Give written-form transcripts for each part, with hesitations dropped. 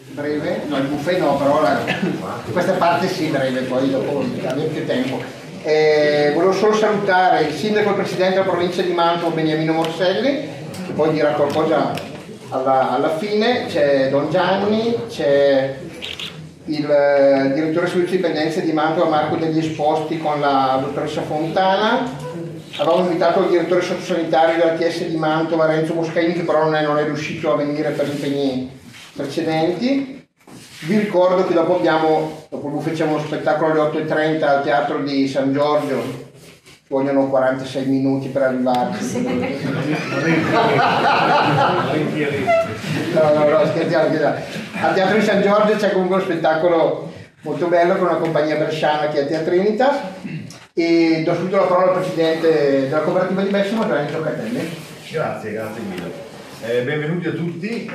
Breve? No, il buffet no, però questa parte sì, breve, poi dopo abbiamo più tempo. Volevo solo salutare il sindaco e il presidente della provincia di Mantova, Beniamino Morselli, che poi dirà qualcosa alla fine. C'è Don Gianni, c'è il direttore servizio dipendenze di Mantova, Marco degli Esposti, con la dottoressa Fontana. Avevamo invitato il direttore sociosanitario della TS di Mantova, Renzo Boscaini, che però non è riuscito a venire per impegni precedenti. Vi ricordo che dopo il buffet facciamo uno spettacolo alle 8:30 al Teatro di San Giorgio. Vogliono 46 minuti per arrivarci. No, scherziamo. Al Teatro di San Giorgio c'è comunque uno spettacolo molto bello con una compagnia bresciana che è Teatrinitas. E do subito la parola al presidente della cooperativa di Bessimo, Gianni Zoccatelli. Grazie Guido. Benvenuti a tutti.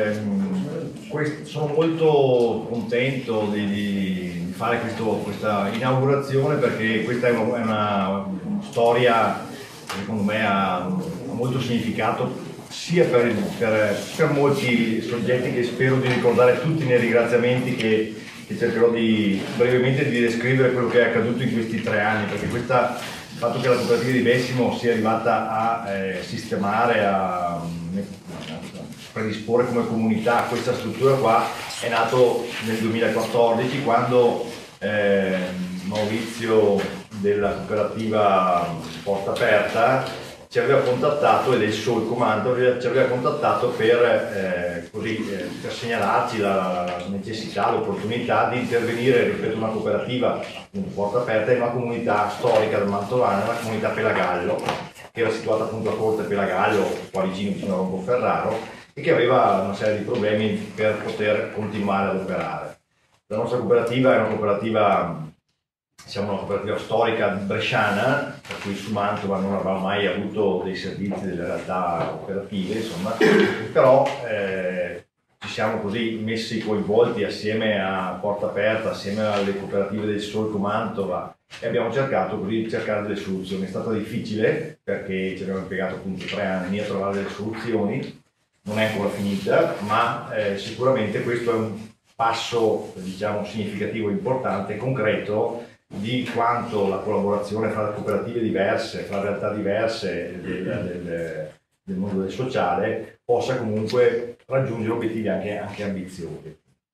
Sono molto contento di fare questa inaugurazione, perché questa è una storia che secondo me ha molto significato sia per molti soggetti, che spero di ricordare tutti nei ringraziamenti che cercherò brevemente di descrivere quello che è accaduto in questi 3 anni, perché il fatto che la cooperativa di Bessimo sia arrivata a sistemare, a predisporre come comunità questa struttura qua è nato nel 2014, quando Maurizio della cooperativa Porta Aperta ci aveva contattato, ed è il suo comando, ci aveva contattato per segnalarci la necessità, l'opportunità di intervenire, rispetto a una cooperativa, appunto Porta Aperta, in una comunità storica del Mantovano, una comunità Pelagallo, che era situata appunto a Corte Pelagallo, qua vicino a Roncoferraro, e che aveva una serie di problemi per poter continuare ad operare. La nostra cooperativa è una cooperativa, siamo una cooperativa storica bresciana, per cui su Mantova non avevamo mai avuto dei servizi delle realtà operative, insomma, però ci siamo così messi coinvolti assieme a Porta Aperta, assieme alle cooperative del Solco Mantova, e abbiamo cercato così di cercare delle soluzioni. È stato difficile, perché ci abbiamo impiegato appunto 3 anni a trovare delle soluzioni, non è ancora finita, ma sicuramente questo è un passo, diciamo, significativo, importante, concreto, di quanto la collaborazione fra cooperative diverse, fra realtà diverse del mondo del sociale possa comunque raggiungere obiettivi anche ambiziosi.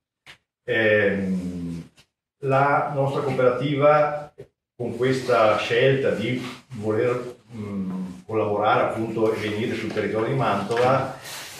La nostra cooperativa, con questa scelta di voler collaborare appunto e venire sul territorio di Mantova,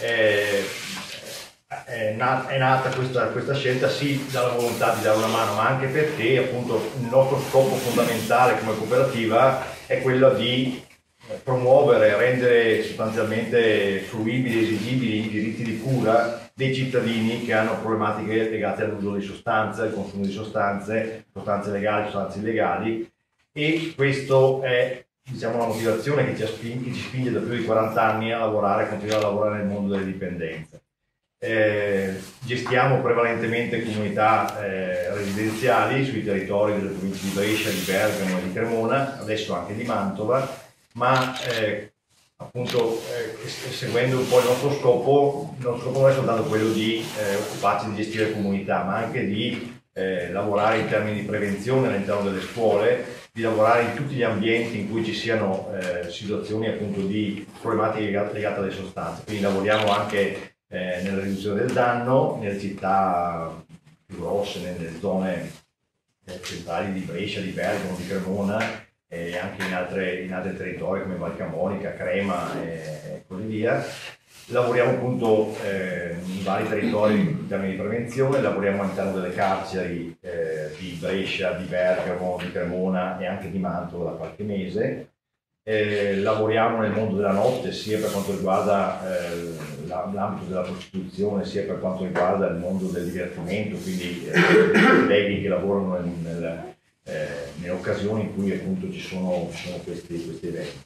è nata questa scelta sì dalla volontà di dare una mano, ma anche perché appunto il nostro scopo fondamentale come cooperativa è quello di promuovere, rendere sostanzialmente fruibili, esigibili i diritti di cura dei cittadini che hanno problematiche legate all'uso di sostanze, al consumo di sostanze legali, sostanze illegali, e questo è, diciamo, la motivazione che ci spinge da più di 40 anni a continuare a lavorare nel mondo delle dipendenze. Gestiamo prevalentemente comunità residenziali sui territori delle province di Brescia, di Bergamo e di Cremona, adesso anche di Mantova, ma appunto seguendo un po' il nostro scopo non è soltanto quello di occuparci di gestire comunità, ma anche di lavorare in termini di prevenzione all'interno delle scuole, di lavorare in tutti gli ambienti in cui ci siano situazioni appunto di problematiche legate alle sostanze. Quindi lavoriamo anche nella riduzione del danno nelle città più grosse, nelle zone centrali di Brescia, di Bergamo, di Cremona, e anche in altri territori come Val Camonica, Crema e così via. Lavoriamo appunto in vari territori in termini di prevenzione, lavoriamo all'interno delle carceri di Brescia, di Bergamo, di Cremona e anche di Mantova da qualche mese. Lavoriamo nel mondo della notte, sia per quanto riguarda l'ambito della prostituzione, sia per quanto riguarda il mondo del divertimento, quindi colleghi che lavorano nelle occasioni in cui appunto ci sono questi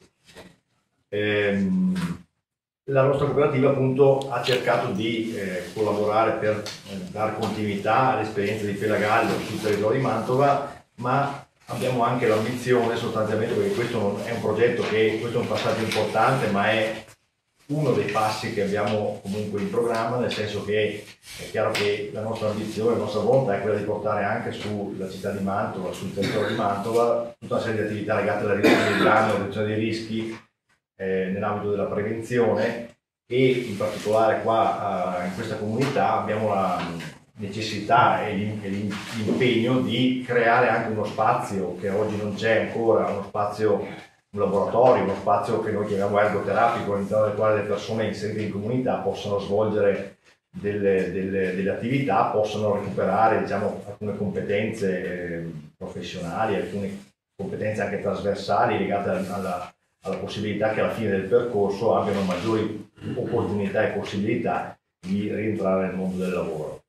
eventi. La nostra cooperativa appunto ha cercato di collaborare per dare continuità all'esperienza di Pelagallo sul territorio di Mantova, ma abbiamo anche l'ambizione sostanzialmente, perché questo è un progetto questo è un passaggio importante, ma è uno dei passi che abbiamo comunque in programma, nel senso che è chiaro che la nostra ambizione, la nostra volontà è quella di portare anche sulla città di Mantova, sul territorio di Mantova, tutta una serie di attività legate alla riduzione dei danni, alla riduzione dei rischi nell'ambito della prevenzione, e in particolare qua in questa comunità abbiamo la necessità e l'impegno di creare anche uno spazio che oggi non c'è ancora, uno spazio, un laboratorio, uno spazio che noi chiamiamo ergoterapico, all'interno del quale le persone inserite in comunità possono svolgere delle attività, possono recuperare, diciamo, alcune competenze professionali, alcune competenze anche trasversali legate alla possibilità che alla fine del percorso abbiano maggiori opportunità e possibilità di rientrare nel mondo del lavoro.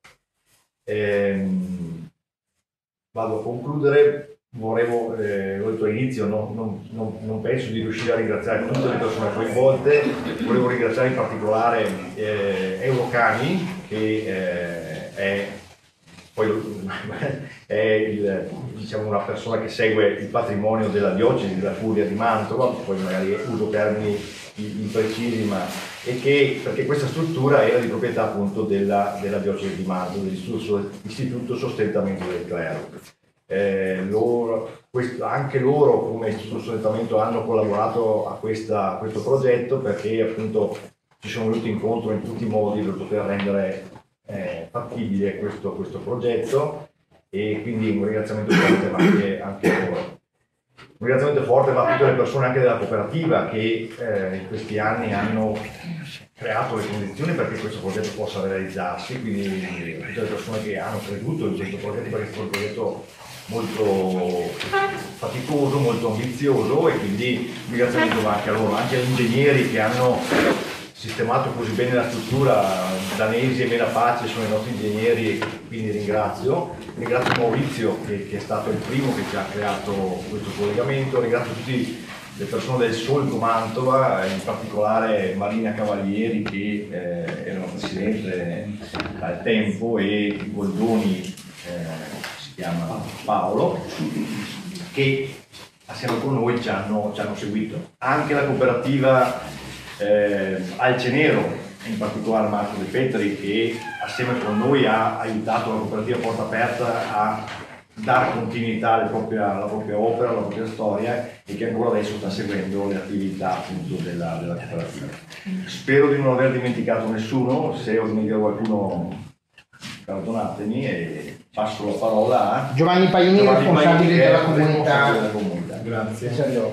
Vado a concludere. Ho detto all'inizio, non penso di riuscire a ringraziare tutte le persone coinvolte. Volevo ringraziare in particolare Eurocani, che è diciamo, una persona che segue il patrimonio della diocesi della Curia di Mantova, poi magari uso termini imprecisi, perché questa struttura era di proprietà appunto della diocesi di Mantova, dell'Istituto Sostentamento del Clero. Anche loro come Istituto Sostentamento hanno collaborato a questo progetto, perché appunto ci sono venuti incontro in tutti i modi per poter rendere fattibile questo progetto, e quindi un ringraziamento forte anche a loro. Un ringraziamento forte va a tutte le persone anche della cooperativa che in questi anni hanno creato le condizioni perché questo progetto possa realizzarsi, quindi tutte le persone che hanno creduto in questo progetto, perché è un progetto molto faticoso, molto ambizioso, e quindi un ringraziamento va anche a loro, anche agli ingegneri che hanno sistemato così bene la struttura. Danesi e Mela Pace sono i nostri ingegneri, e quindi ringrazio Maurizio che è stato il primo che ci ha creato questo collegamento, ringrazio tutte le persone del Solco Mantova, in particolare Marina Cavalieri che era la presidente al tempo, e Goldoni, si chiama Paolo, che assieme con noi ci hanno seguito. Anche la cooperativa Alcenero, in particolare Marco De Petri, che assieme con noi ha aiutato la cooperativa Porta Aperta a dare continuità alla propria opera, alla propria storia, e che ancora adesso sta seguendo le attività appunto della cooperativa. Spero di non aver dimenticato nessuno. Se ho dimenticato qualcuno perdonatemi, e passo la parola a Giovanni Paini, responsabile della comunità. Grazie.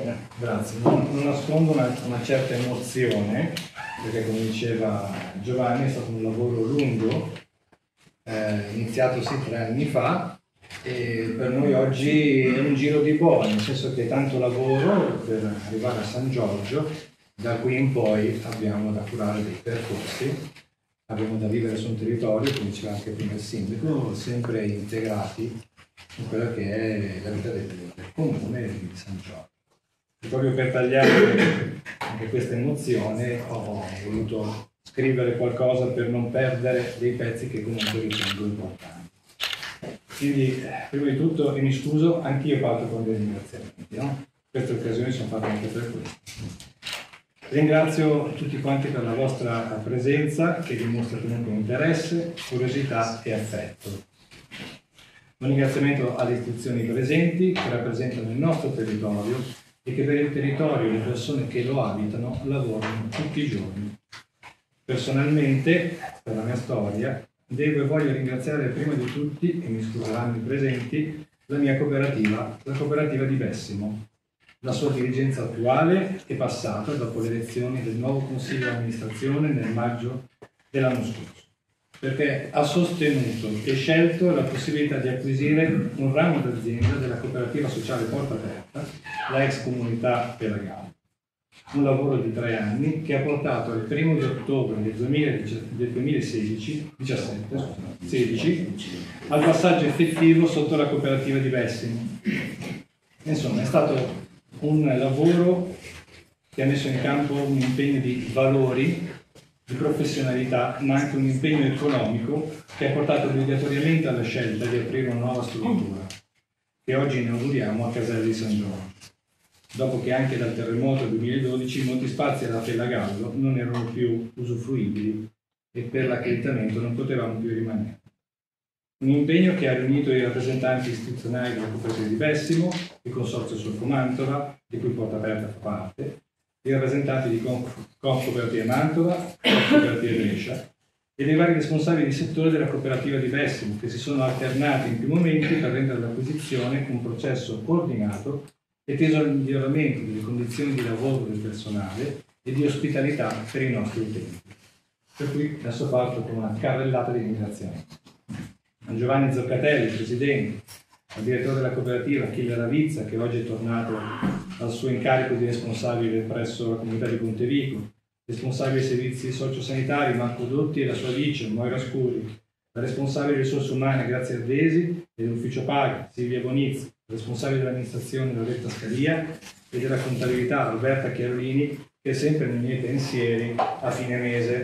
Non nascondo una certa emozione, perché come diceva Giovanni è stato un lavoro lungo, iniziato 3 anni fa, e per noi oggi è un giro di boa, nel senso che tanto lavoro per arrivare a San Giorgio, da qui in poi abbiamo da curare dei percorsi, abbiamo da vivere su un territorio, come diceva anche prima il sindaco, sempre integrati in quella che è la vita del comune di San Giorgio. E proprio per tagliare anche questa emozione ho voluto scrivere qualcosa per non perdere dei pezzi che comunque ritengo importanti. Quindi, prima di tutto, e mi scuso, anch'io parto con dei ringraziamenti, no? Queste occasioni sono fatte anche per questo. Ringrazio tutti quanti per la vostra presenza, che dimostra comunque interesse, curiosità e affetto. Un ringraziamento alle istituzioni presenti che rappresentano il nostro territorio e che per il territorio e le persone che lo abitano lavorano tutti i giorni. Personalmente, per la mia storia, devo e voglio ringraziare prima di tutti, e mi scuseranno i presenti, la mia cooperativa, la cooperativa di Bessimo, la sua dirigenza attuale e passata dopo le elezioni del nuovo consiglio di amministrazione nel maggio dell'anno scorso, perché ha sostenuto e scelto la possibilità di acquisire un ramo d'azienda della cooperativa sociale Porta Aperta, la ex comunità Pelagano. Un lavoro di 3 anni che ha portato al 1° di ottobre del 2016 al passaggio effettivo sotto la cooperativa di Bessimo. Insomma, è stato un lavoro che ha messo in campo un impegno di valori, di professionalità, ma anche un impegno economico che ha portato obbligatoriamente alla scelta di aprire una nuova struttura, che oggi inauguriamo a Caselle di San Giorgio. dopo che anche dal terremoto del 2012 molti spazi alla Fellagallo non erano più usufruibili e per l'accreditamento non potevamo più rimanere. Un impegno che ha riunito i rappresentanti istituzionali della cooperativa di Bessimo, il Consorzio Solco Mantova, di cui Porta Aperta fa parte, i rappresentanti di Cooperativa Mantova, Cooperativa Brescia e dei vari responsabili di settore della cooperativa di Bessimo, che si sono alternati in più momenti per rendere l'acquisizione un processo coordinato e teso al miglioramento delle condizioni di lavoro del personale e di ospitalità per i nostri utenti. Per cui adesso parto con una carrellata di ringraziamenti. A Giovanni Zoccatelli, presidente, al direttore della cooperativa Achille Ravizza, che oggi è tornato al suo incarico di responsabile presso la comunità di Pontevico, responsabile dei servizi sociosanitari Marco Dotti e la sua vice Moira Scuri, la responsabile delle risorse umane Grazia Ardesi e dell'ufficio Paga Silvia Bonizzi, responsabile dell'amministrazione Loretta Scalia e della contabilità Roberta Chiarolini, che è sempre nei miei pensieri a fine mese,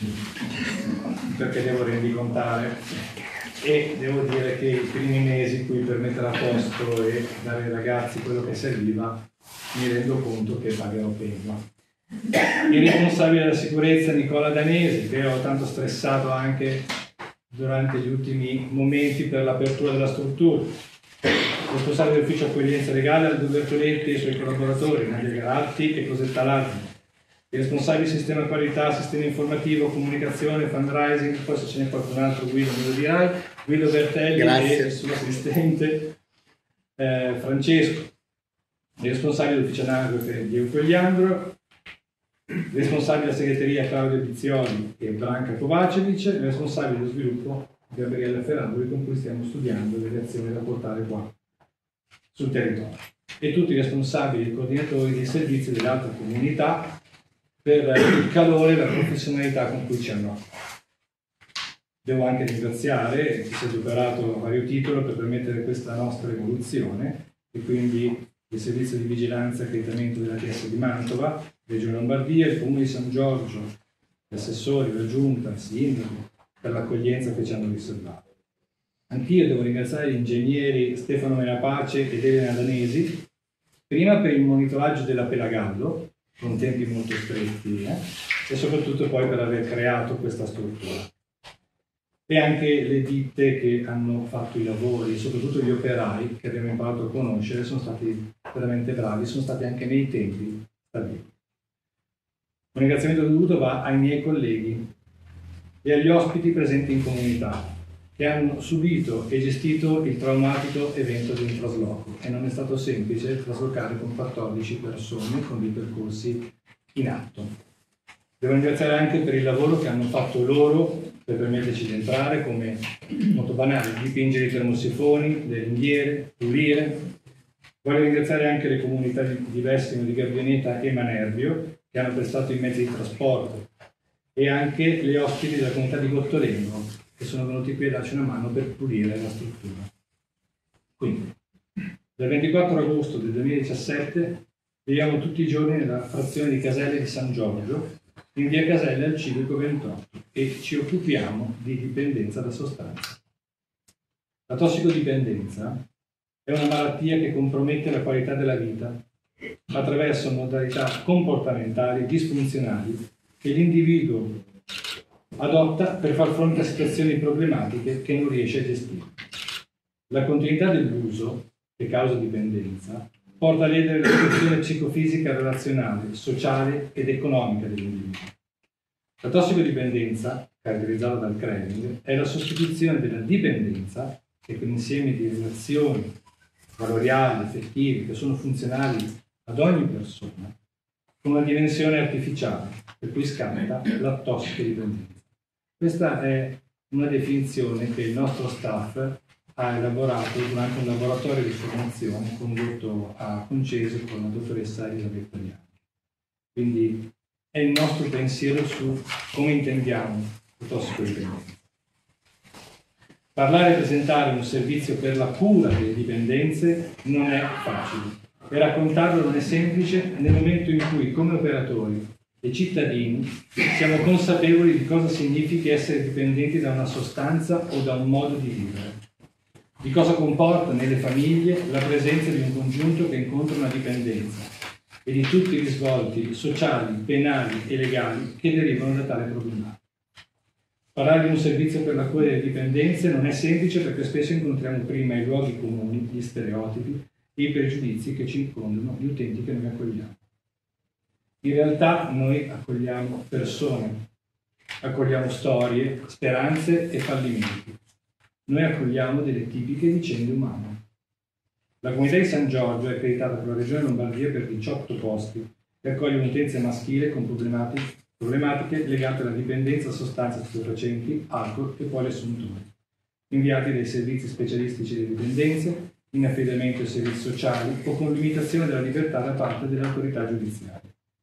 perché devo rendicontare. E devo dire che i primi mesi qui per mettere a posto e dare ai ragazzi quello che serviva mi rendo conto che pagherò pena. Il responsabile della sicurezza Nicola Danesi, che ho tanto stressato anche durante gli ultimi momenti per l'apertura della struttura. Il responsabile dell'ufficio accoglienza legale Aldo Bertoletti e i suoi collaboratori Nadia Garatti e Cosetta Lardi. Il responsabile di sistema qualità, sistema informativo, comunicazione, fundraising, poi se ce n'è qualcun altro Guido me lo dirai, Guido Bertelli e il suo assistente Francesco, il responsabile dell'ufficio anagrafe Diego Cogliandro, il responsabile della segreteria Claudio Pizzioli e Branca Kovacevic, il responsabile dello sviluppo Gabriella Ferrandoli, con cui stiamo studiando le azioni da portare qua sul territorio, e tutti i responsabili e coordinatori dei servizi delle altre comunità per il calore e la professionalità con cui ci hanno. Devo anche ringraziare chi si è adoperato a vario titolo per permettere questa nostra evoluzione, e quindi il servizio di vigilanza e accreditamento della TS di Mantova, Regione Lombardia, il Comune di San Giorgio, gli assessori, la Giunta, il Sindaco, per l'accoglienza che ci hanno riservato. Anch'io devo ringraziare gli ingegneri Stefano Menapace ed Elena Danesi, prima per il monitoraggio della Pelagallo, con tempi molto stretti, e soprattutto poi per aver creato questa struttura. E anche le ditte che hanno fatto i lavori, soprattutto gli operai che abbiamo imparato a conoscere, sono stati veramente bravi, sono stati anche nei tempi stabili. Un ringraziamento dovuto va ai miei colleghi e agli ospiti presenti in comunità, che hanno subito e gestito il traumatico evento di un trasloco, e non è stato semplice traslocare con 14 persone con dei percorsi in atto. Devo ringraziare anche per il lavoro che hanno fatto loro per permetterci di entrare, come molto banale, dipingere i termosifoni, le ringhiere, pulire. Voglio ringraziare anche le comunità di Bessimo, di Gabbianeta e Manerbio, che hanno prestato i mezzi di trasporto, e anche le ospiti della comunità di Gottolengo, che sono venuti qui a darci una mano per pulire la struttura. Quindi, dal 24 agosto del 2017 viviamo tutti i giorni nella frazione di Caselle di San Giorgio, in via Caselle al Civico 28, e ci occupiamo di dipendenza da sostanze. La tossicodipendenza è una malattia che compromette la qualità della vita attraverso modalità comportamentali disfunzionali che l'individuo adotta per far fronte a situazioni problematiche che non riesce a gestire. La continuità dell'uso, che causa dipendenza, porta a ledere la situazione psicofisica, relazionale, sociale ed economica dell'individuo. La tossicodipendenza, caratterizzata dal craving, è la sostituzione della dipendenza, che è quell'insieme di relazioni valoriali, affettive, che sono funzionali ad ogni persona, con una dimensione artificiale, per cui scatta la tossicodipendenza. Questa è una definizione che il nostro staff ha elaborato durante un laboratorio di formazione condotto a Concesi con la dottoressa Elisabetta Bianchi. Quindi è il nostro pensiero su come intendiamo la tossicodipendenza. Parlare e presentare un servizio per la cura delle dipendenze non è facile, e raccontarlo non è semplice nel momento in cui, come operatori e cittadini, siamo consapevoli di cosa significhi essere dipendenti da una sostanza o da un modo di vivere. di cosa comporta nelle famiglie la presenza di un congiunto che incontra una dipendenza e di tutti i risvolti sociali, penali e legali che derivano da tale problema. Parlare di un servizio per la cura delle dipendenze non è semplice perché spesso incontriamo prima i luoghi comuni, gli stereotipi e i pregiudizi che circondano gli utenti che noi accogliamo. In realtà noi accogliamo persone, accogliamo storie, speranze e fallimenti. Noi accogliamo delle tipiche vicende umane. La comunità di San Giorgio è accreditata per la Regione Lombardia per 18 posti e accoglie un'utenza maschile con problematiche legate alla dipendenza a sostanze stupefacenti, alcol e poliassuntori, inviati dai servizi specialistici delle dipendenze, in affidamento ai servizi sociali o con limitazione della libertà da parte dell'autorità giudiziaria.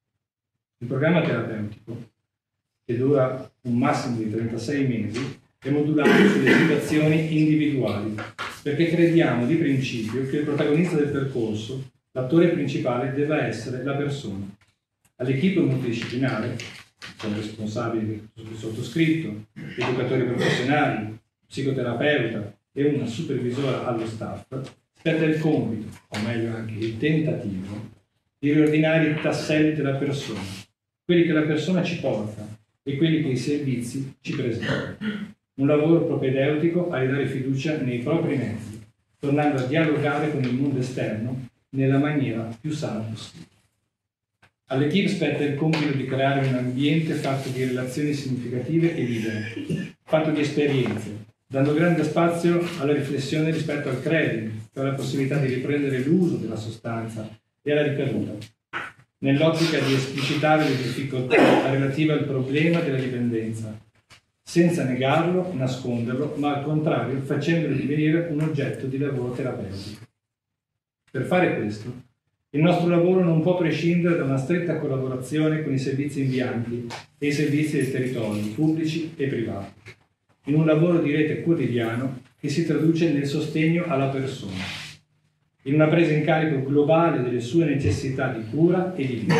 Il programma terapeutico, che dura un massimo di 36 mesi, è modulato sulle situazioni individuali, perché crediamo di principio che il protagonista del percorso, l'attore principale, debba essere la persona. All'equipe multidisciplinare sono responsabili il sottoscritto, educatori professionali, psicoterapeuta e una supervisora allo staff, spetta il compito, o meglio anche il tentativo, di riordinare i tasselli della persona, quelli che la persona ci porta e quelli che i servizi ci presentano. Un lavoro propedeutico a ridare fiducia nei propri mezzi, tornando a dialogare con il mondo esterno nella maniera più sana possibile. All'equipe spetta il compito di creare un ambiente fatto di relazioni significative e libere, fatto di esperienze, dando grande spazio alla riflessione rispetto al credito, cioè alla possibilità di riprendere l'uso della sostanza e alla ricaduta, nell'ottica di esplicitare le difficoltà relative al problema della dipendenza, senza negarlo, nasconderlo, ma al contrario facendolo divenire un oggetto di lavoro terapeutico. Per fare questo, il nostro lavoro non può prescindere da una stretta collaborazione con i servizi invianti e i servizi del territorio, pubblici e privati, in un lavoro di rete quotidiano che si traduce nel sostegno alla persona, in una presa in carico globale delle sue necessità di cura e di vita.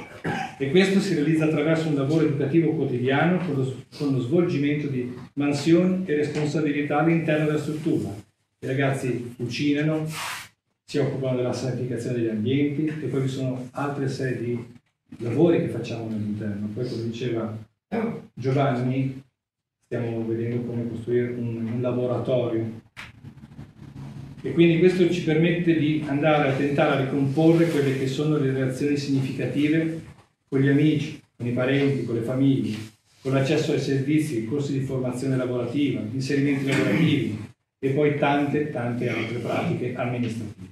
E questo si realizza attraverso un lavoro educativo quotidiano con lo svolgimento di mansioni e responsabilità all'interno della struttura. I ragazzi cucinano, si occupano della sanificazione degli ambienti e poi vi sono altre serie di lavori che facciamo all'interno. Poi, come diceva Giovanni, stiamo vedendo come costruire un laboratorio e quindi questo ci permette di andare a tentare a ricomporre quelle che sono le relazioni significative con gli amici, con i parenti, con le famiglie, con l'accesso ai servizi, corsi di formazione lavorativa, inserimenti lavorativi e poi tante altre pratiche amministrative.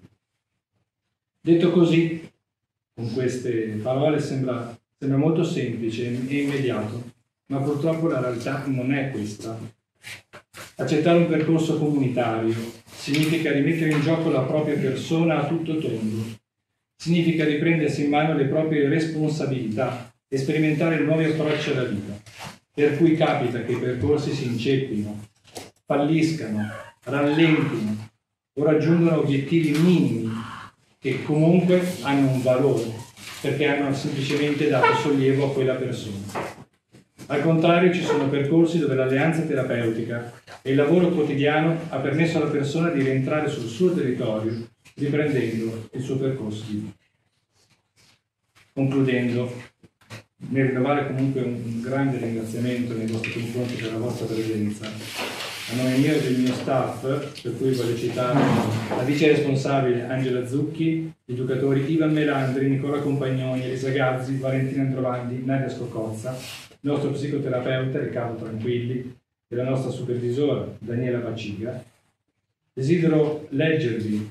Detto così, con queste parole sembra molto semplice e immediato, ma purtroppo la realtà non è questa. Accettare un percorso comunitario significa rimettere in gioco la propria persona a tutto tondo, significa riprendersi in mano le proprie responsabilità e sperimentare nuovi approcci alla vita, per cui capita che i percorsi si inceppino, falliscano, rallentino o raggiungano obiettivi minimi che comunque hanno un valore, perché hanno semplicemente dato sollievo a quella persona. Al contrario, ci sono percorsi dove l'alleanza terapeutica e il lavoro quotidiano ha permesso alla persona di rientrare sul suo territorio, riprendendo il suo percorso di vita. Concludendo, nel rinnovare comunque un grande ringraziamento nei vostri confronti per la vostra presenza, a nome mio e del mio staff, per cui voglio citare la vice responsabile Angela Zucchi, gli educatori Ivan Melandri, Nicola Compagnoni, Elisa Gazzi, Valentina Androvandi, Nadia Scocozza, il nostro psicoterapeuta Riccardo Tranquilli e la nostra supervisora Daniela Baciga. Desidero leggervi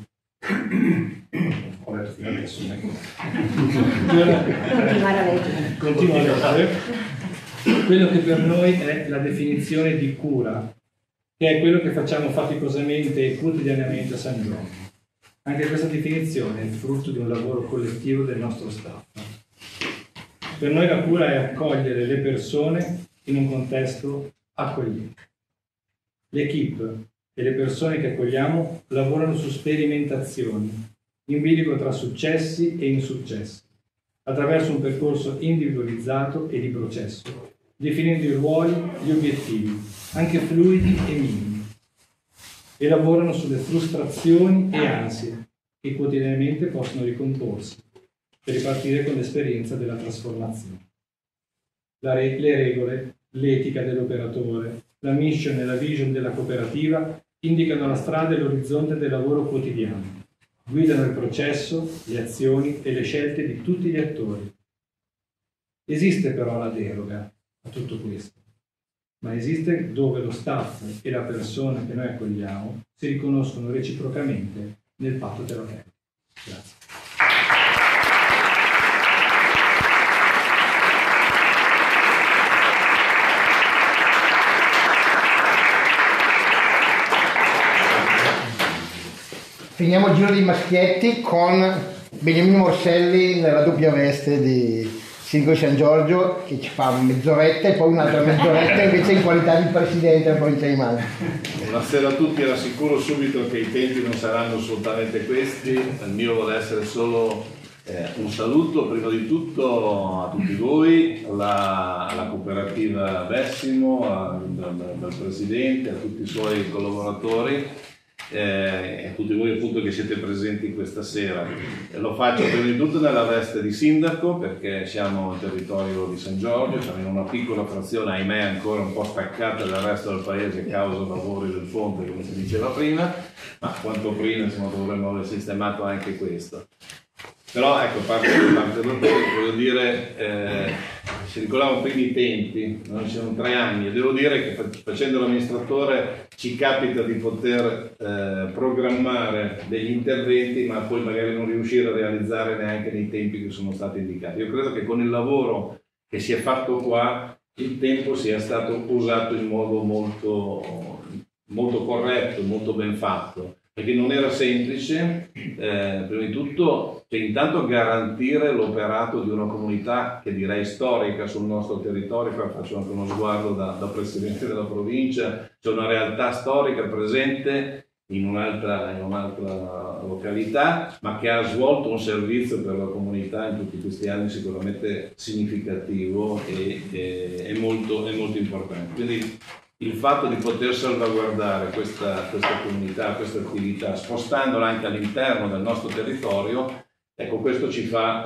continuo a leggere quello che per noi è la definizione di cura, che è quello che facciamo faticosamente e quotidianamente a San Giorgio. Anche questa definizione è il frutto di un lavoro collettivo del nostro staff. Per noi la cura è accogliere le persone in un contesto accogliente. L'equipe e le persone che accogliamo lavorano su sperimentazioni, in bilico tra successi e insuccessi, attraverso un percorso individualizzato e di processo, definendo i ruoli, gli obiettivi, anche fluidi e minimi. e lavorano sulle frustrazioni e ansie che quotidianamente possono ricomporsi per ripartire con l'esperienza della trasformazione. Le regole, l'etica dell'operatore, la mission e la vision della cooperativa indicano la strada e l'orizzonte del lavoro quotidiano, guidano il processo, le azioni e le scelte di tutti gli attori. Esiste però la deroga a tutto questo, ma esiste dove lo staff e la persona che noi accogliamo si riconoscono reciprocamente nel patto terapeutico. Grazie. Finiamo il giro dei maschietti con Beniamino Morselli nella doppia veste di sindaco di San Giorgio, che ci fa mezz'oretta e poi un'altra mezz'oretta invece in qualità di presidente della provincia di Mantova. Buonasera a tutti, rassicuro subito che i tempi non saranno assolutamente questi. Il mio vuole essere solo un saluto prima di tutto a tutti voi, alla cooperativa Vessimo, al presidente, a tutti i suoi collaboratori e a tutti voi appunto che siete presenti questa sera. Lo faccio prima di tutto nella veste di sindaco, perché siamo al territorio di San Giorgio, siamo in una piccola frazione, ahimè ancora un po' staccata dal resto del paese a causa dei lavori del ponte, come si diceva prima, ma quanto prima insomma, dovremmo aver sistemato anche questo. Però ecco, parte voglio dire, ci ricordavamo prima i tempi, no? Ci sono 3 anni e devo dire che facendo l'amministratore ci capita di poter programmare degli interventi ma poi magari non riuscire a realizzare neanche nei tempi che sono stati indicati. Io credo che con il lavoro che si è fatto qua il tempo sia stato usato in modo molto corretto, molto ben fatto. Perché non era semplice, prima di tutto, intanto garantire l'operato di una comunità che direi storica sul nostro territorio. Qua faccio anche uno sguardo da Presidente della provincia, c'è una realtà storica presente in un'altra località, ma che ha svolto un servizio per la comunità in tutti questi anni sicuramente significativo e molto importante. Quindi, il fatto di poter salvaguardare questa comunità, questa attività, spostandola anche all'interno del nostro territorio, ecco, questo ci fa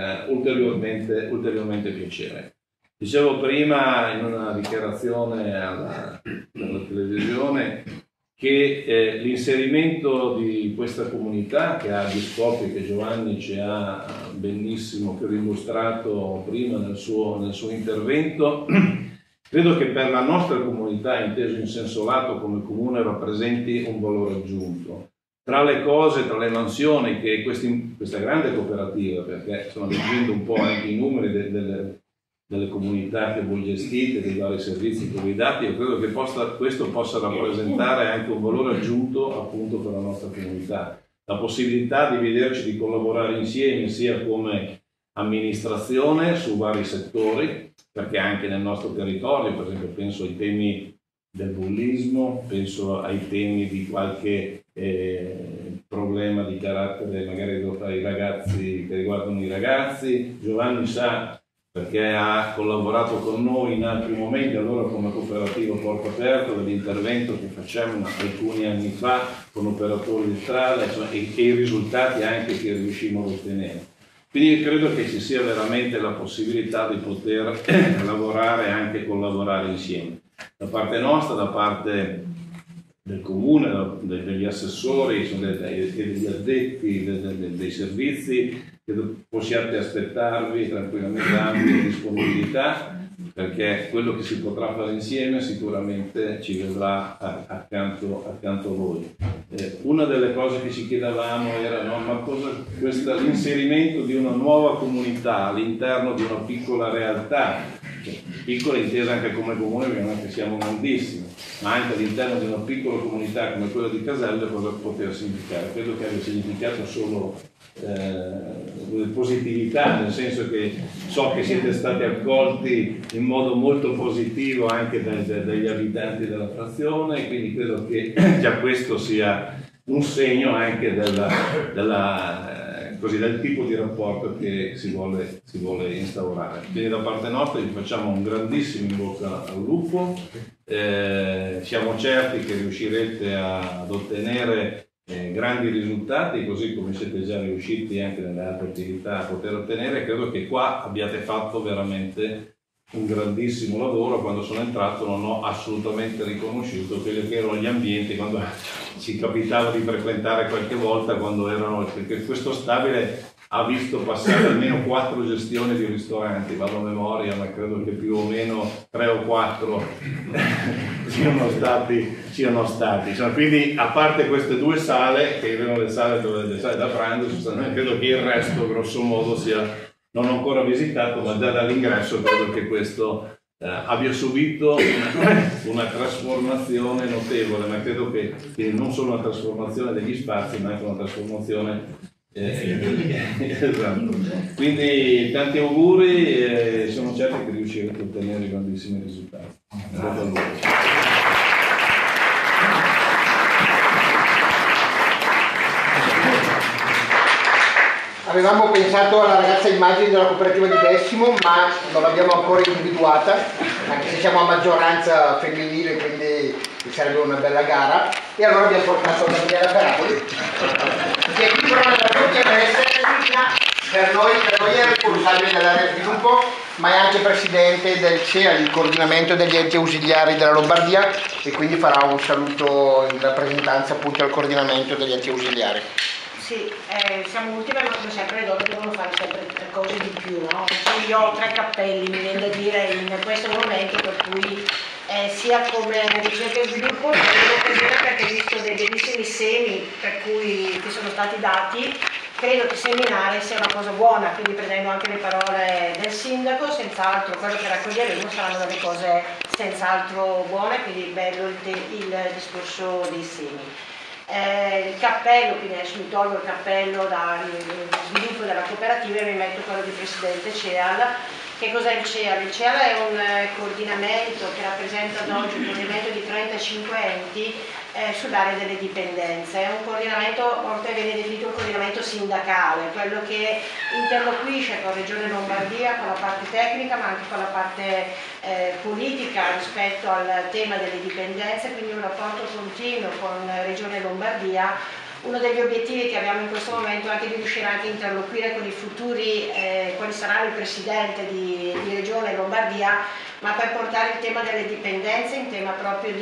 ulteriormente piacere. Dicevo prima in una dichiarazione alla televisione che l'inserimento di questa comunità, che ha gli scopi che Giovanni ci ha benissimo illustrato prima nel suo intervento, credo che per la nostra comunità, inteso in senso lato come comune, rappresenti un valore aggiunto. Tra le cose, tra le mansioni che questa grande cooperativa, perché sto leggendo un po' anche i numeri delle comunità che voi gestite, dei vari servizi che voi date, io credo che questo possa rappresentare anche un valore aggiunto appunto per la nostra comunità. La possibilità di vederci, di collaborare insieme, sia come amministrazione su vari settori, perché anche nel nostro territorio, per esempio, penso ai temi del bullismo, penso ai temi di qualche problema di carattere magari tra i ragazzi, che riguardano i ragazzi. Giovanni sa, perché ha collaborato con noi in altri momenti, allora come cooperativa Porto Aperto, dell'intervento che facciamo alcuni anni fa con operatori di strada, insomma, e i risultati anche che riuscimmo a ottenere. Quindi credo che ci sia veramente la possibilità di poter lavorare e anche collaborare insieme. Da parte nostra, da parte del comune, degli assessori e degli addetti dei servizi, credo possiate aspettarvi tranquillamente ampia disponibilità, perché quello che si potrà fare insieme sicuramente ci vedrà accanto a voi. Una delle cose che ci chiedevamo era l'inserimento di una nuova comunità all'interno di una piccola realtà, piccola intesa anche come comune, perché non è che siamo grandissimi, ma anche all'interno di una piccola comunità come quella di Caselle, cosa poter significare? Credo che abbia significato solo positività, nel senso che so che siete stati accolti in modo molto positivo anche dagli abitanti della frazione, quindi credo che già questo sia un segno anche della così, del tipo di rapporto che si vuole instaurare. Quindi da parte nostra vi facciamo un grandissimo in bocca al lupo, siamo certi che riuscirete ad ottenere grandi risultati, così come siete già riusciti anche nelle altre attività a poter ottenere. Credo che qua abbiate fatto veramente un grandissimo lavoro. Quando sono entrato non ho assolutamente riconosciuto quelli che erano gli ambienti quando ci capitava di frequentare qualche volta, quando erano, perché questo stabile ha visto passare almeno 4 gestioni di ristoranti, vado a memoria, ma credo che più o meno 3 o 4 siano stati. Cioè, quindi a parte queste 2 sale, che erano le sale da pranzo, credo che il resto grosso modo sia, non ho ancora visitato, ma già dall'ingresso credo che questo abbia subito una trasformazione notevole, ma credo che non solo una trasformazione degli spazi, ma anche una trasformazione esatto. Quindi tanti auguri e sono certo che riuscirete a ottenere grandissimi risultati. Avevamo pensato alla ragazza immagine della cooperativa di Bessimo, ma non l'abbiamo ancora individuata, anche se siamo a maggioranza femminile, quindi sarebbe una bella gara. E allora abbiamo portato Gabriella Perapoli, che è qui però per noi è responsabile dell'area sviluppo, ma è anche presidente del CEA, il coordinamento degli enti ausiliari della Lombardia, e quindi farà un saluto in rappresentanza appunto al coordinamento degli enti ausiliari. Sì, siamo ultime, ma come sempre le donne devono fare sempre cose di più, no? Io ho 3 cappelli, mi viene da dire, in questo momento, per cui sia come ricerca e sviluppo, perché ho visto dei bellissimi semi che sono stati dati. Credo che seminare sia una cosa buona, quindi prendendo anche le parole del sindaco, senz'altro quello che raccoglieremo saranno delle cose senz'altro buone, quindi bello il discorso dei semi. Il cappello, quindi adesso mi tolgo il cappello da sviluppo della cooperativa e mi metto quello di presidente CEAL. Che cos'è il CEAL? Il CEAL è un coordinamento che rappresenta ad oggi un coordinamento di 35 enti sull'area delle dipendenze. È un coordinamento, a volte viene definito un coordinamento sindacale, quello che interloquisce con Regione Lombardia, con la parte tecnica ma anche con la parte politica rispetto al tema delle dipendenze, quindi un rapporto continuo con Regione Lombardia. Uno degli obiettivi che abbiamo in questo momento è anche di riuscire anche a interloquire con i futuri, quali saranno il presidente di Regione Lombardia, ma per portare il tema delle dipendenze in tema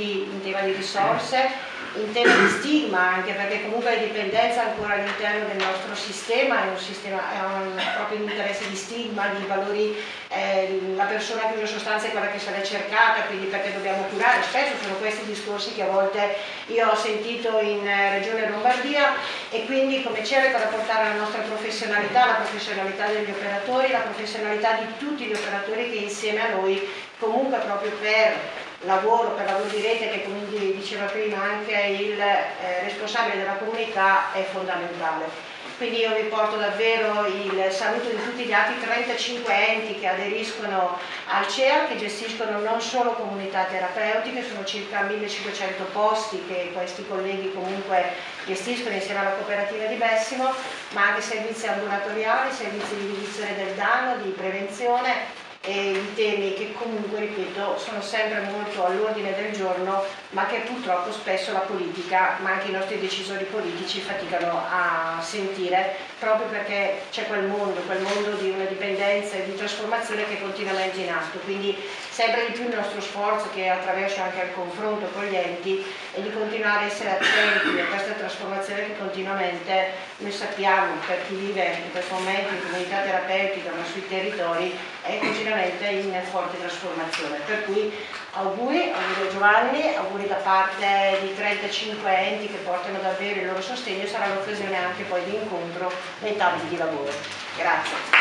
di risorse, in tema di stigma, anche perché comunque la dipendenza ancora all'interno del nostro sistema è proprio un interesse di stigma, di valori, la persona che usa sostanze è quella che se l'è cercata, quindi perché dobbiamo curare. Spesso sono questi discorsi che a volte io ho sentito in Regione Lombardia, e quindi come cerco da portare la nostra professionalità, la professionalità degli operatori, la professionalità di tutti gli operatori che insieme a noi comunque proprio per lavoro di rete, che come diceva prima anche il responsabile della comunità, è fondamentale. Quindi io vi porto davvero il saluto di tutti gli altri 35 enti che aderiscono al CEA, che gestiscono non solo comunità terapeutiche, sono circa 1500 posti che questi colleghi comunque gestiscono insieme alla cooperativa di Bessimo, ma anche servizi ambulatoriali, servizi di riduzione del danno, di prevenzione, e i temi che comunque, ripeto, sono sempre molto all'ordine del giorno, ma che purtroppo spesso la politica, ma anche i nostri decisori politici faticano a sentire, proprio perché c'è quel mondo di una dipendenza e di trasformazione che è continuamente in atto. Quindi sempre di più il nostro sforzo, che attraverso anche il confronto con gli enti, è di continuare a essere attenti a questa trasformazione che continuamente noi sappiamo, per chi vive in questo momento in comunità terapeutica ma sui territori, è continuamente in forte trasformazione. Per cui auguri a Giovanni, auguri da parte di 35 enti che portano davvero il loro sostegno, e sarà l'occasione anche poi di incontro nei tavoli di lavoro. Grazie.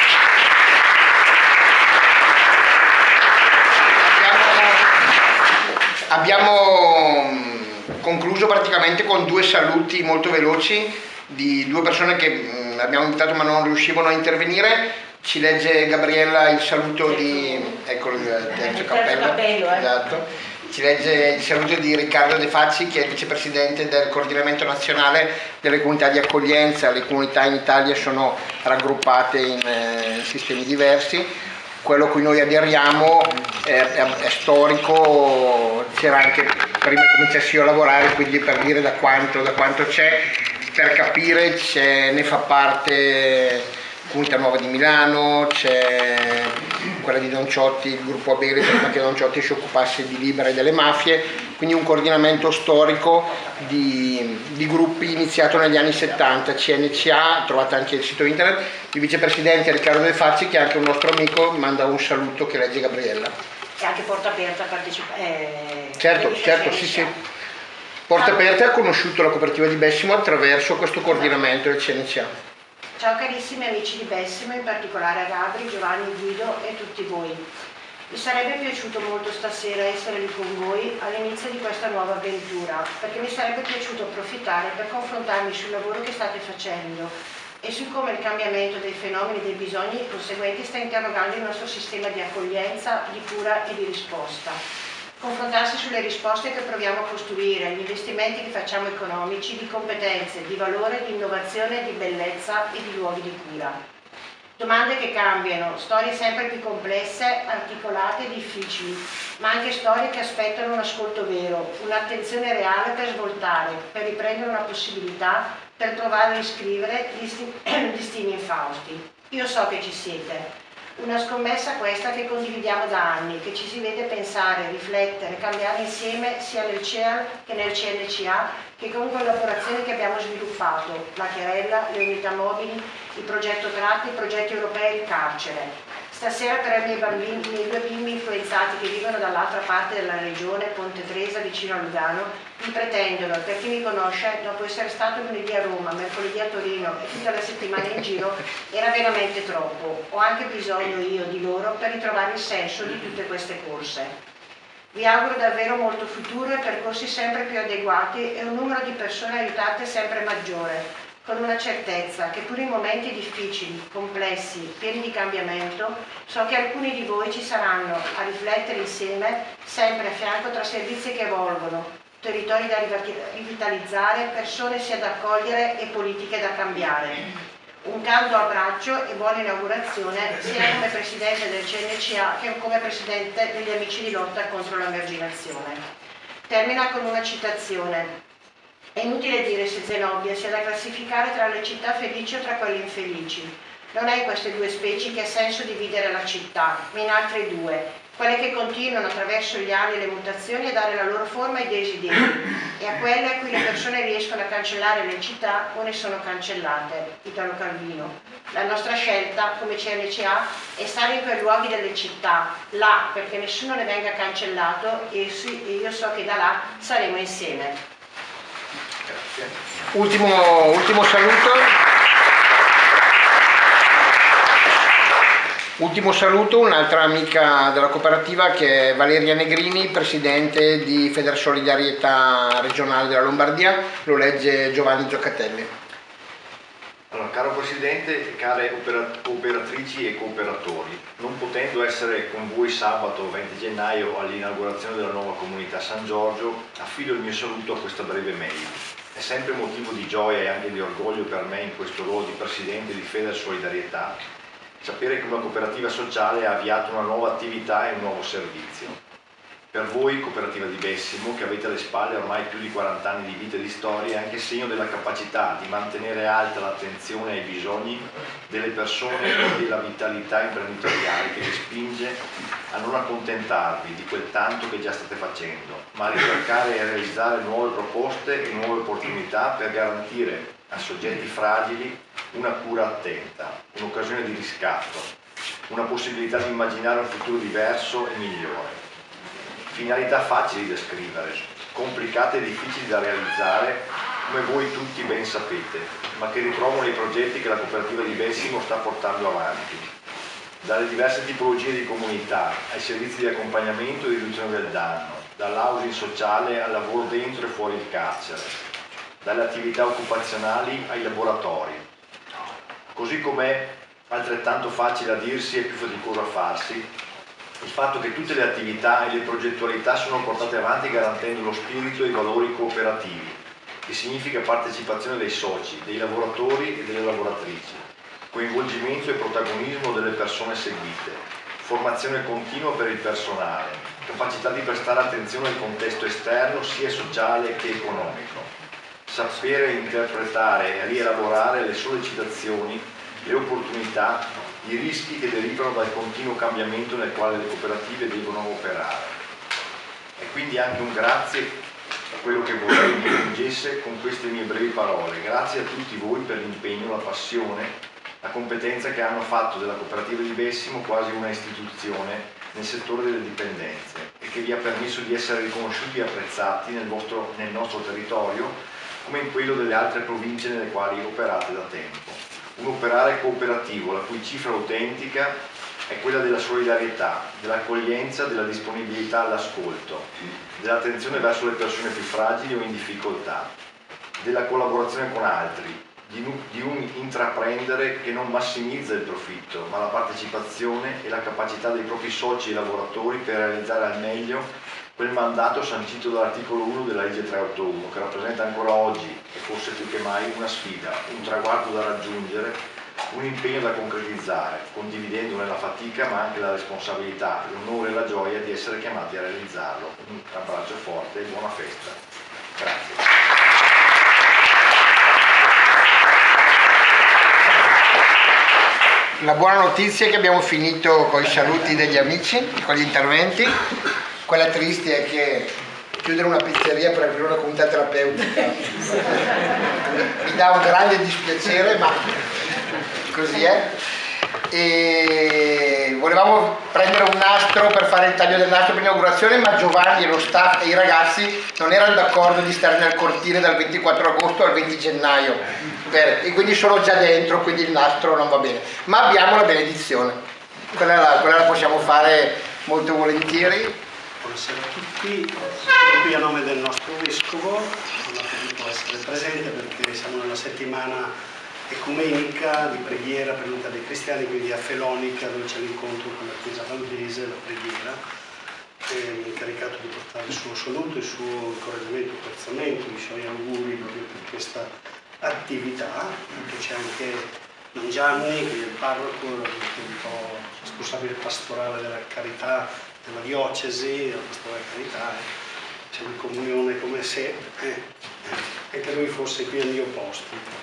Abbiamo concluso praticamente con 2 saluti molto veloci di 2 persone che abbiamo invitato ma non riuscivano a intervenire. Ci legge Gabriella il saluto di, ecco, il terzo cappello, esatto. ci legge il saluto di Riccardo De Facci, che è il vicepresidente del coordinamento nazionale delle comunità di accoglienza. Le comunità in Italia sono raggruppate in sistemi diversi. Quello a cui noi aderiamo è storico, c'era anche prima che cominciassi io a lavorare, quindi per dire da quanto c'è, per capire ne fa parte Comunità Nuova di Milano, c'è quella di Don Ciotti, il gruppo Abele, prima che Don Ciotti si occupasse di Libera e delle mafie, quindi un coordinamento storico di gruppi iniziato negli anni 70, CNCA, trovate anche il sito internet. Il vicepresidente Riccardo De Facci, che è anche un nostro amico, manda un saluto che legge Gabriella. E anche Porta Aperta partecipa. Certo, sì. Porta Aperta ha conosciuto la cooperativa di Bessimo attraverso questo coordinamento del CNCA. Ciao carissimi amici di Bessimo, in particolare a Gabri, Giovanni, Guido e tutti voi. Mi sarebbe piaciuto molto stasera essere lì con voi all'inizio di questa nuova avventura, perché mi sarebbe piaciuto approfittare per confrontarmi sul lavoro che state facendo e su come il cambiamento dei fenomeni e dei bisogni conseguenti sta interrogando il nostro sistema di accoglienza, di cura e di risposta. Confrontarsi sulle risposte che proviamo a costruire, gli investimenti che facciamo economici, di competenze, di valore, di innovazione, di bellezza e di luoghi di cura. Domande che cambiano, storie sempre più complesse, articolate e difficili, ma anche storie che aspettano un ascolto vero, un'attenzione reale per svoltare, per riprendere una possibilità, per trovare e riscrivere destini infausti. Io so che ci siete. Una scommessa questa che condividiamo da anni, che ci si vede pensare, riflettere, cambiare insieme sia nel CEAL che nel CNCA, che con collaborazioni che abbiamo sviluppato, la Chiarella, le unità mobili, il progetto Tratti, i progetti europei e il carcere. Stasera per i miei due bimbi influenzati che vivono dall'altra parte della regione, Ponte Tresa, vicino a Lugano, mi pretendono, per chi mi conosce, dopo essere stato lunedì a Roma, mercoledì a Torino e tutta la settimana in giro, era veramente troppo. Ho anche bisogno io di loro per ritrovare il senso di tutte queste corse. Vi auguro davvero molto futuro e percorsi sempre più adeguati e un numero di persone aiutate sempre maggiore, con una certezza che pur in momenti difficili, complessi, pieni di cambiamento, so che alcuni di voi ci saranno a riflettere insieme, sempre a fianco tra servizi che evolvono, territori da rivitalizzare, persone sia da accogliere e politiche da cambiare. Un caldo abbraccio e buona inaugurazione sia come Presidente del CNCA che come Presidente degli Amici di Lotta contro l'Emarginazione. Termina con una citazione. È inutile dire se Zenobia sia da classificare tra le città felici o tra quelle infelici. Non è in queste due specie che ha senso dividere la città, ma in altre due, quelle che continuano attraverso gli anni e le mutazioni a dare la loro forma ai desideri, e a quelle a cui le persone riescono a cancellare le città o ne sono cancellate. Italo Calvino. La nostra scelta, come CNCA, è stare in quei luoghi delle città, là, perché nessuno ne venga cancellato e io so che da là saremo insieme. Ultimo saluto. Ultimo saluto, un'altra amica della cooperativa che è Valeria Negrini, presidente di Federsolidarietà regionale della Lombardia, lo legge Giovanni Giocatelli. Allora, caro Presidente, care cooperatrici e cooperatori, non potendo essere con voi sabato 20 gennaio all'inaugurazione della nuova comunità San Giorgio, affido il mio saluto a questa breve mail. È sempre motivo di gioia e anche di orgoglio per me in questo ruolo di Presidente di Federsolidarietà sapere che una cooperativa sociale ha avviato una nuova attività e un nuovo servizio. Per voi, Cooperativa di Bessimo, che avete alle spalle ormai più di 40 anni di vita e di storia, è anche segno della capacità di mantenere alta l'attenzione ai bisogni delle persone e della vitalità imprenditoriale che vi spinge a non accontentarvi di quel tanto che già state facendo, ma a ricercare e realizzare nuove proposte e nuove opportunità per garantire a soggetti fragili una cura attenta, un'occasione di riscatto, una possibilità di immaginare un futuro diverso e migliore. Finalità facili da scrivere, complicate e difficili da realizzare, come voi tutti ben sapete, ma che ritrovano nei progetti che la cooperativa di Bessimo sta portando avanti. Dalle diverse tipologie di comunità, ai servizi di accompagnamento e di riduzione del danno, dall'housing sociale al lavoro dentro e fuori il carcere, dalle attività occupazionali ai laboratori. Così com'è altrettanto facile a dirsi e più faticoso a farsi, il fatto che tutte le attività e le progettualità sono portate avanti garantendo lo spirito e i valori cooperativi, che significa partecipazione dei soci, dei lavoratori e delle lavoratrici, coinvolgimento e protagonismo delle persone seguite, formazione continua per il personale, capacità di prestare attenzione al contesto esterno sia sociale che economico, sapere interpretare e rielaborare le sollecitazioni, le opportunità, i rischi che derivano dal continuo cambiamento nel quale le cooperative devono operare. E quindi anche un grazie a quello che vorrei mi giungesse con queste mie brevi parole. Grazie a tutti voi per l'impegno, la passione, la competenza che hanno fatto della cooperativa di Bessimo quasi una istituzione nel settore delle dipendenze e che vi ha permesso di essere riconosciuti e apprezzati nel nostro territorio come in quello delle altre province nelle quali operate da tempo. Un operare cooperativo la cui cifra autentica è quella della solidarietà, dell'accoglienza, della disponibilità all'ascolto, dell'attenzione verso le persone più fragili o in difficoltà, della collaborazione con altri, di un intraprendere che non massimizza il profitto, ma la partecipazione e la capacità dei propri soci e lavoratori per realizzare al meglio quel mandato sancito dall'articolo 1 della legge 381, che rappresenta ancora oggi, e forse più che mai, una sfida, un traguardo da raggiungere, un impegno da concretizzare, condividendone la fatica ma anche la responsabilità, l'onore e la gioia di essere chiamati a realizzarlo. Un abbraccio forte e buona festa. Grazie. La buona notizia è che abbiamo finito con i saluti degli amici, con gli interventi. Quella triste è che chiudere una pizzeria per aprire una comunità terapeutica mi dà un grande dispiacere, ma così è. E volevamo prendere un nastro per fare il taglio del nastro per l'inaugurazione, ma Giovanni e lo staff e i ragazzi non erano d'accordo di stare nel cortile dal 24 agosto al 20 gennaio e quindi sono già dentro, quindi il nastro non va bene, ma abbiamo la benedizione, quella la possiamo fare molto volentieri. Buonasera a tutti, sono qui a nome del nostro vescovo, non ho potuto essere presente perché siamo nella settimana ecumenica di preghiera per l'unità dei cristiani, quindi a Felonica, dove c'è l'incontro con la Chiesa Valdese, la preghiera. Mi ha incaricato di portare il suo saluto, il suo incoraggiamento, apprezzamento, i suoi auguri proprio per questa attività. C'è anche Don Gianni, che è il parroco, un po' responsabile pastorale della carità della diocesi, della pastorale della carità. Siamo in comunione come se anche lui fosse qui al mio posto.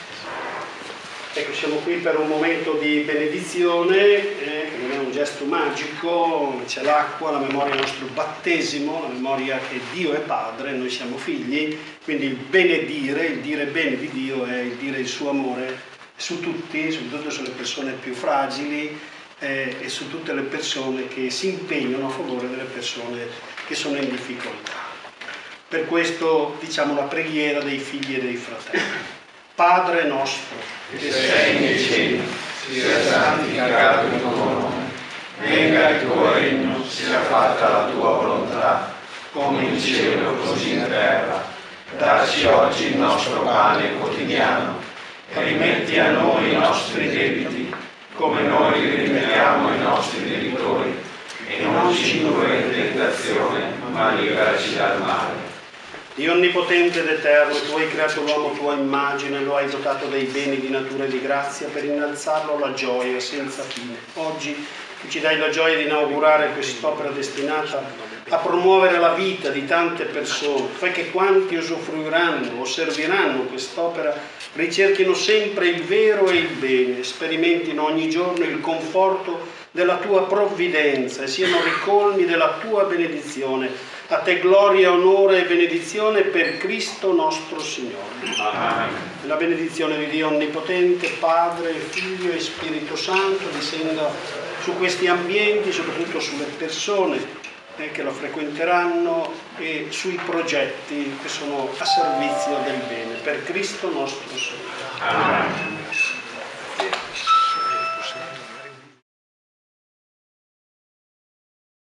Ecco, siamo qui per un momento di benedizione, che non è un gesto magico, c'è l'acqua, la memoria del nostro battesimo, la memoria che Dio è Padre, noi siamo figli, quindi il benedire, il dire bene di Dio è il dire il suo amore su tutti, soprattutto sulle persone più fragili e su tutte le persone che si impegnano a favore delle persone che sono in difficoltà. Per questo diciamo la preghiera dei figli e dei fratelli. Padre nostro, che sei nei cieli, sia santificato il tuo nome, venga il tuo regno, sia fatta la tua volontà, come in cielo così in terra. Dacci oggi il nostro pane quotidiano, e rimetti a noi i nostri debiti, come noi li rimettiamo ai nostri debitori, e non ci indurre in tentazione, ma liberaci dal male. Dio onnipotente ed eterno, tu hai creato l'uomo a tua immagine, lo hai dotato dei beni di natura e di grazia per innalzarlo alla gioia senza fine. Oggi tu ci dai la gioia di inaugurare quest'opera destinata a promuovere la vita di tante persone. Fai che quanti usufruiranno o serviranno quest'opera ricerchino sempre il vero e il bene, sperimentino ogni giorno il conforto della tua provvidenza e siano ricolmi della tua benedizione. A te gloria, onore e benedizione per Cristo nostro Signore. Amen. La benedizione di Dio Onnipotente, Padre, Figlio e Spirito Santo discenda su questi ambienti, soprattutto sulle persone che la frequenteranno e sui progetti che sono a servizio del bene. Per Cristo nostro Signore. Amen.